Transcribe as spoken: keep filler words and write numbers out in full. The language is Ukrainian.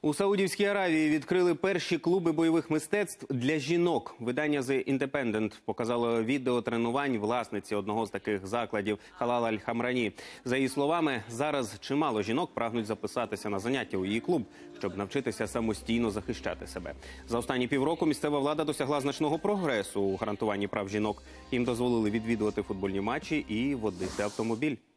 У Саудівській Аравії відкрили перші клуби бойових мистецтв для жінок. Видання The Independent показало відео тренувань власниці одного з таких закладів Халал Аль-Хамрані. За її словами, зараз чимало жінок прагнуть записатися на заняття у її клуб, щоб навчитися самостійно захищати себе. За останні півроку місцева влада досягла значного прогресу у гарантуванні прав жінок. Їм дозволили відвідувати футбольні матчі і водити автомобіль.